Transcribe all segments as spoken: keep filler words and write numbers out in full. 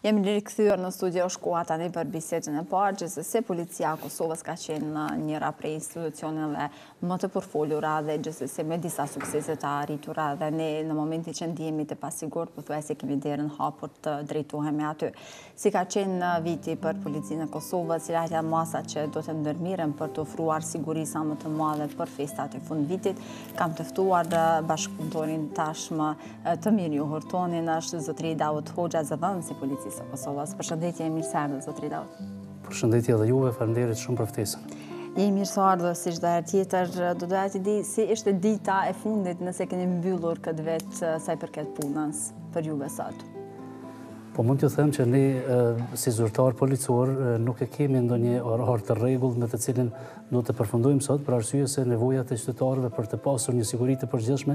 Jemi rikthyer në studio Shkoa tani për bisedën e parë, gjithsesi Policia e Kosovës ka qenë njëra prej institucioneve më të përfolura dhe gjithsesi me disa suksese të arritura dhe ne në momentin që ndihemi të pasigurt pothuajse kemi derën hapur të drejtohemi aty. Si ka qenë viti për Policinë e Kosovës, cilat janë masat që do të ndërmiren për të ofruar siguri sa më të madhe për festat e fundvitit. Kam të ftuar bashkëpunëtorin tashmë të mirë njohur tonin, është zotëri Davut Hoxha, zëvendësi i Policisë së Kosovës. Përshëndetje, mirë se erdhët, zotëri Davut. Përshëndetje edhe juve, faleminderit shumë për ftesën. Jemi mirë se ardhët, si çdo herë tjetër, do doja të di si ishte dita e fundit nëse keni mbyllur këtë vit sa i përket punës për juve sot. Po mund t'ju them që ne si zyrtar policor nuk e kemi ndonjë orar të rregullt me të cilin do të përfundojmë sot, për arsye se nevojat e qytetarëve për të pasur një siguri të përgjithshme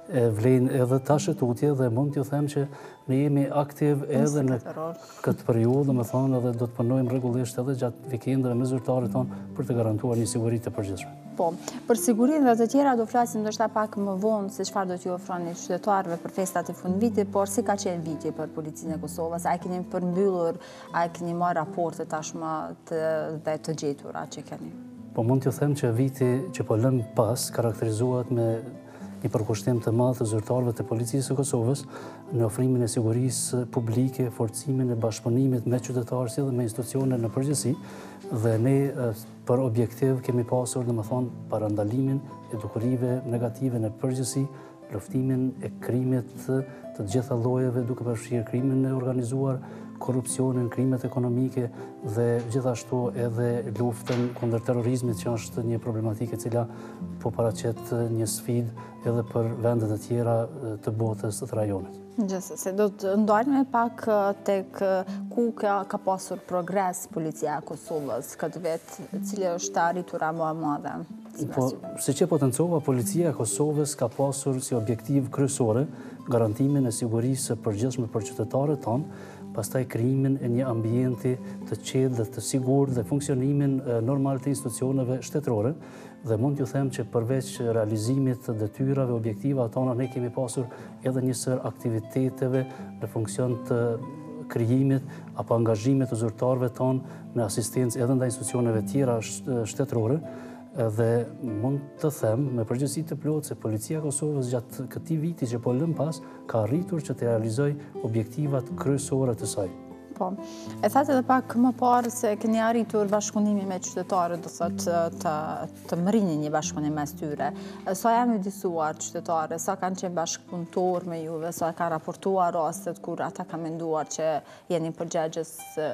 vlen edhe tash tutje dhe mund t'ju them që ne jemi aktiv edhe në këtë periudhë, domethënë edhe do të punojmë rregullisht edhe gjatë vikendeve me zyrtarët tonë për të garantuar një siguri të përgjithshme. Po, për sigurinë dhe të tjera do flasim ndoshta pak më vonë se çfarë do t'ju ofroni qytetarëve për festat e fundvitit, por si ka qenë viti për Policinë e Kosovës? A keni përmbyllur, a keni marrë raporte tashmë të, dhe të gjetura që keni? Po mund t'ju them që viti që po lëm pas karakterizohet me një përkushtim të madh të zyrtarëve të Policisë së Kosovës në ofrimin e sigurisë publike, forcimin e bashkëpunimit me qytetarë si dhe me institucione në përgjithësi, dhe ne për objektiv kemi pasur, domethënë, parandalimin e dukurive negative në përgjithësi, luftimin e krimit të gjitha llojeve, duke përfshirë krimin e organizuar, korrupsionin, krimet ekonomike dhe gjithashtu edhe luftën kundër terrorizmit, që është një problematikë e cila po paraqet një sfidë edhe për vendet e tjera të botës të rajonit. Gjithsesi, do të ndalemi pak tek ku ka, ka pasur progres Policia e Kosovës këtë vit, cili është arritura më e madhe. Po, si që potencova, Policia e Kosovës ka pasur si objektiv kryesore garantimin e sigurisë së përgjithshme për qytetarët tonë, pastaj krijimin e një ambienti të qetë dhe të sigurt dhe funksionimin normal të institucioneve shtetërore, dhe mund t'ju them që përveç realizimit të detyrave, objektivave tona, ne kemi pasur edhe një sër aktiviteteve në funksion të krijimit apo angazhimit të zyrtarëve tonë në asistencë edhe ndaj institucioneve tjera shtetërore. Dhe mund të them me përgjegjësi të plotë se Policia e Kosovës gjatë këtij viti që po lëm pas ka arritur që të realizojë objektivat kryesore të saj. Po, e thatë edhe pak më parë se keni arritur bashkëpunimi me qytetarët, do thotë të, të mrini një bashkëpunim mes tyre. Sa janë disuar qytetarët, sa kanë qenë bashkëpunëtor me juve, sa ka raportuar rastet kur ata ka menduar që jeni përgjegjës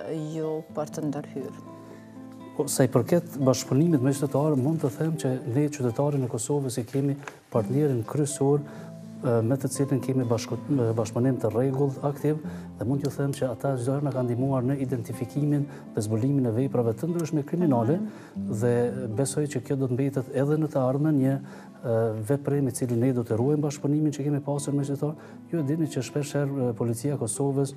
ju për të ndërhyrë? Sa i përket bashkëpunimit me qytetarë, mund të them që ne qytetarën e Kosovës e kemi partnerin kryesor me të cilin kemi bashkëpunim të rregullt, aktiv, dhe mund t'ju them që ata çdo herë na kanë ndihmuar në identifikimin dhe zbulimin e veprave të ndryshme kriminale, dhe besoj që kjo do të mbetet edhe në të ardhmen një veprim me cilin ne do të ruajmë bashkëpunimin që kemi pasur me qytetarë. Ju e dini që shpeshherë Policia e Kosovës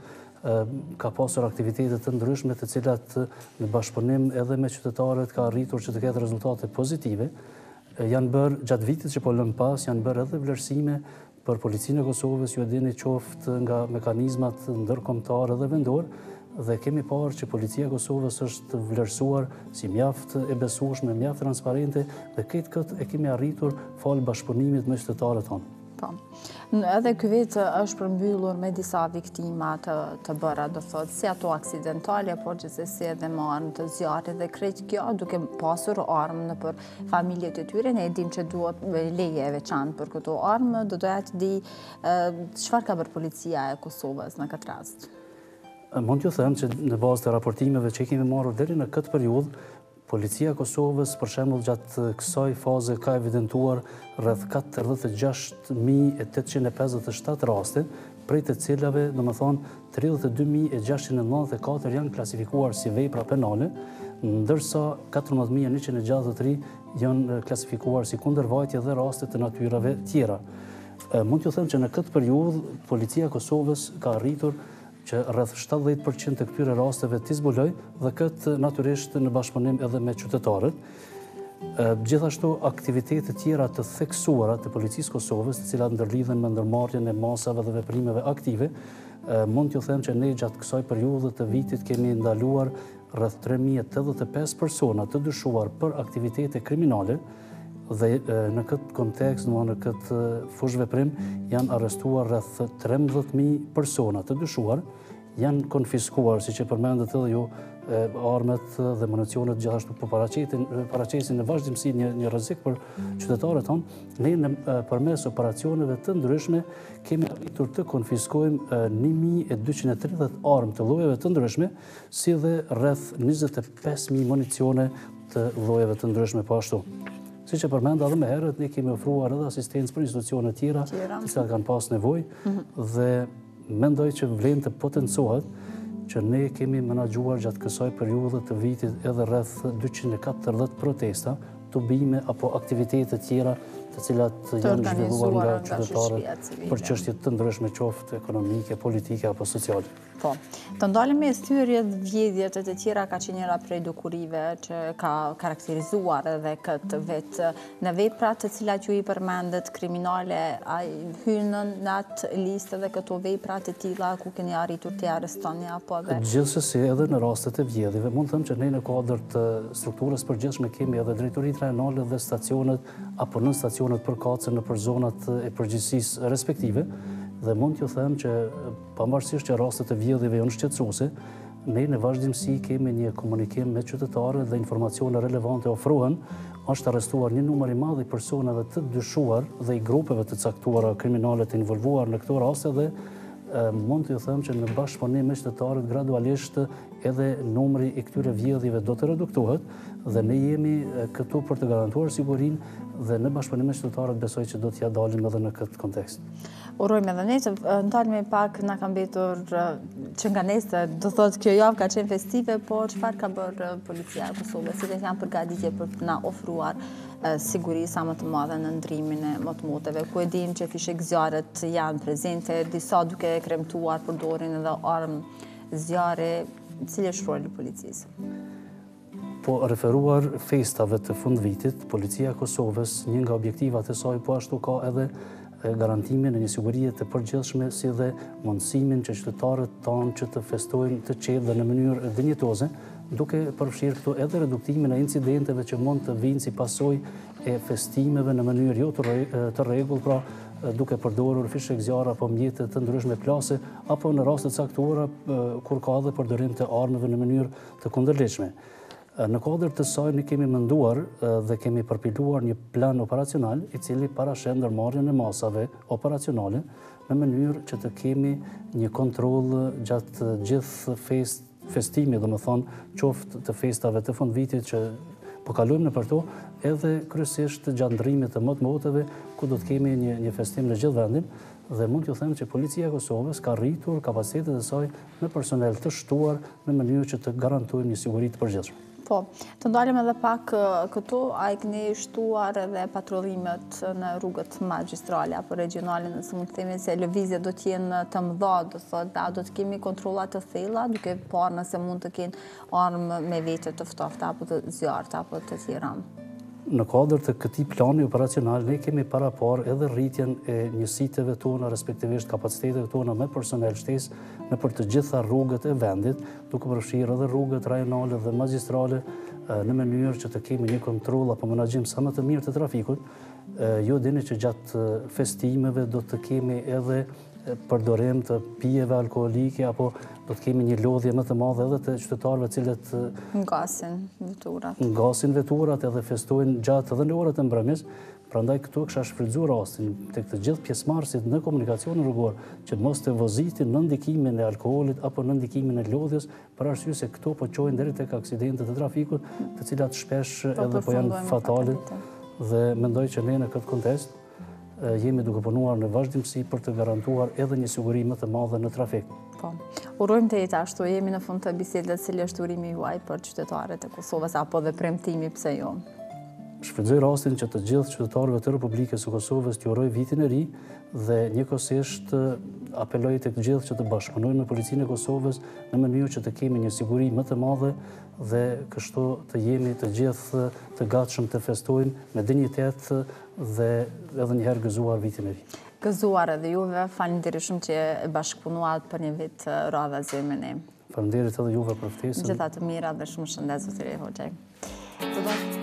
ka pasur aktivitete të ndryshme të cilat në bashkëpunim edhe me qytetarët ka arritur që të ketë rezultate pozitive. Janë bërë gjatë vitit që po lëm pas, janë bërë edhe vlerësime për Policinë e Kosovës, ju e dini, qoftë nga mekanizmat ndërkombëtar dhe vendor, dhe kemi parë që Policia e Kosovës është vlerësuar si mjaft e besueshme, mjaft transparente, dhe këtë këtë e kemi arritur falë bashkëpunimit me qytetarët tonë. Po. Edhe ky vit është përmbyllur me disa viktima të, të bëra, do thotë, si ato aksidentale, por gjithsesi edhe marrën të zjarrit, dhe krejt kjo duke pasur armë në për familjet e tyre. Ne e dim që duhet leje e veçantë për këto armë, do doja të di çfarë ka bërë Policia e Kosovës në këtë rast. Mund t'ju them që në bazë të raportimeve që kemi marrë deri në këtë periudhë, Policia e Kosovës, për shembull, gjatë kësaj faze ka evidentuar rreth katërdhjetë e gjashtë mijë e tetëqind e pesëdhjetë e shtatë raste, prej të cilave, domethënë, tridhjetë e dy mijë e gjashtëqind e nëntëdhjetë e katër janë klasifikuar si vepra penale, ndërsa katërmbëdhjetë mijë e njëqind e gjashtëdhjetë e tre janë klasifikuar si kundërvajtje dhe raste të natyrave tjera. Mund t'ju them që në këtë periudhë Policia e Kosovës ka arritur që rreth shtatëdhjetë përqind të këtyre rasteve t'i zbuloj, dhe këtë natyrisht në bashkëpunim edhe me qytetarët. Gjithashtu aktivitetet tjera të theksuara të policisë Kosovës, të cilat ndërlidhen me ndërmarrjen e masave dhe veprimeve aktive, mund t'ju them që ne gjatë kësaj periudhe të vitit kemi ndaluar rreth tre mijë e tetëdhjetë e pesë persona të dyshuar për aktivitete kriminale dhe në këtë kontekst, në këtë fushë veprim, janë arrestuar rreth trembëdhjetë mijë persona të dyshuar, janë konfiskuar, si që përmendet edhe ju, armet dhe municionet gjithashtu po paraqesin në vazhdimsi një, një rrezik për qytetarët tonë. Ne në përmes operacioneve të ndryshme kemi arritur të konfiskojmë një mijë e dyqind e tridhjetë armë të llojeve të ndryshme, si dhe rreth njëzet e pesë mijë municione të llojeve të ndryshme po ashtu. Si që përmenda edhe me herët, ne kemi ofruar edhe asistencë për institucione tjera, të cilat kanë pas nevojë, dhe mendoj që vlen të potencohet që ne kemi menaxhuar gjatë kësaj periudhe të vitit edhe rreth dyqind e katërdhjetë protesta, tubime apo aktivitete tjera të cilat janë zhvilluar nga qytetarët për çështje të ndryshme, qoftë ekonomike, politike apo sociale. Po, të ndalem me thyrjet, vjedhjet e të tjera ka qenë njëra prej dukurive që ka karakterizuar edhe këtë vetë në veprat të cilat ju i përmendet kriminale, a hynë në atë listë dhe këto veprat të tilla ku keni arritur të arrestoni apo dhe? Gjithsesi edhe në rastet e vjedhjeve, mund të them që ne në kuadër të strukturës përgjithshme kemi edhe drejtoritë rajonale dhe stacionet apo nën stacionet përkatëse në për zonat e përgjithësisë respektive. Dhe mund t'ju them që pavarësisht që rastet e vjedhjeve janë shqetësuese, ne në vazhdimsi kemi një komunikim me qytetarët dhe informacione relevante ofrohen. Është arrestuar një numër i madh i personave të dyshuar dhe i grupeve të caktuara kriminale të involvuar në këto raste dhe mund t'ju them që në bashkëpunim me qytetarët gradualisht edhe numri i këtyre vjedhjeve do të reduktohet dhe ne jemi këtu për të garantuar sigurinë dhe në bashkëpunim me qytetarët besoj që do t'ja dalim edhe në këtë kontekst. Urojmë edhe ne që ndalemi pak na ka mbetur që nga nesër, do thotë kjo javë ka qenë festive, po çfarë ka bërë policia e Kosovës, si dhe janë përgatitje për të na ofruar siguri sa më të madhe në ndrimin e motomoteve, ku e dim që fishek zjarret janë prezente, disa duke kremtuar përdorin edhe armë zjarre, cili është rolli i policisë? Po referuar festave të fundvitit, policia e Kosovës, një nga objektivat e saj po ashtu ka edhe garantimin e një sigurie të përgjithshme si dhe mundësimin që qytetarët tanë që të festojnë të qetë dhe në mënyrë dinjitoze, duke përfshirë këtu edhe reduktimin e incidenteve që mund të vinë si pasojë e festimeve në mënyrë jo të rregull, pra duke përdorur fishek zjarre apo mjete të ndryshme plase, apo në raste të caktuara kur ka edhe përdorim të armëve në mënyrë të kundërligjshme. Në kuadër të saj ne kemi menduar dhe kemi përpiluar një plan operacional i cili parashet ndërmarrjen e masave operacionale në mënyrë që të kemi një kontroll gjatë gjithë fest, festimit, do më thonë, qoftë të festave të fundvitit që po kalojmë në për to, edhe kryesisht gjatë ndrimit të motomoteve ku do të kemi një, një festim në gjithë vendin. Dhe mund t'ju them që policia e Kosovës ka rritur kapacitetet e saj me personel të shtuar në mënyrë që të garantojmë një siguri të përgjithshme. Po, të ndalim edhe pak këtu, a i këni shtuar edhe patrollimet në rrugët magjistrale apo regionale, nëse mund të themi se lëvizje do t'jenë të mëdha, do thotë, a do të kemi kontrollat të thella, duke parë nëse mund të kenë armë me vete të ftofta apo të zjarrta apo të tjera. Në kuadër të këtij plani operacional, ne kemi para parë edhe rritjen e njësiteve tona, respektivisht kapaciteteve tona me personel shtesë në për të gjitha rrugët e vendit, duke përfshirë edhe rrugët rajonale dhe magjistrale në mënyrë që të kemi një kontroll apo menaxhim sa më të mirë të trafikut. Ju dini që gjatë festimeve do të kemi edhe përdorim të pijeve alkoolike apo do të kemi një lodhje më të madhe edhe të qytetarëve cilët ngasin veturat. Ngasin veturat edhe festojnë gjatë edhe në orët e mbrëmjes. Prandaj këtu kisha shfrytzuar rastin tek të gjithë pjesëmarrësit në komunikacionin rrugor që mos të vozitin në ndikimin e alkoolit apo në ndikimin e lodhjes, për arsye se këto po çojnë deri tek aksidentet e trafikut, të cilat shpesh edhe po janë fatale. Dhe mendoj që ne në këtë kontekst jemi duke punuar në vazhdimsi për të garantuar edhe një siguri më të madhe në trafik. Po. Urojmë të jetë ashtu, jemi në fund të bisedës, cili është urimi juaj për qytetarët e Kosovës apo dhe premtimi pse jo? shfrytëzoj rastin që të gjithë qytetarëve të Republikës së Kosovës t'ju uroj vitin e ri dhe njëkohësisht apeloj tek të gjithë që të bashkëpunojnë me Policinë e Kosovës në mënyrë që të kemi një siguri më të madhe dhe kështu të jemi të gjithë të gatshëm të festojnë me dinjitet dhe edhe një herë gëzuar vitin e ri. Gëzuar edhe juve, faleminderit shumë që bashkëpunuat për një vit radhazi me ne. Faleminderit edhe juve për ftesën. Gjitha të mira dhe shumë shëndet zotëri Hoxhaj.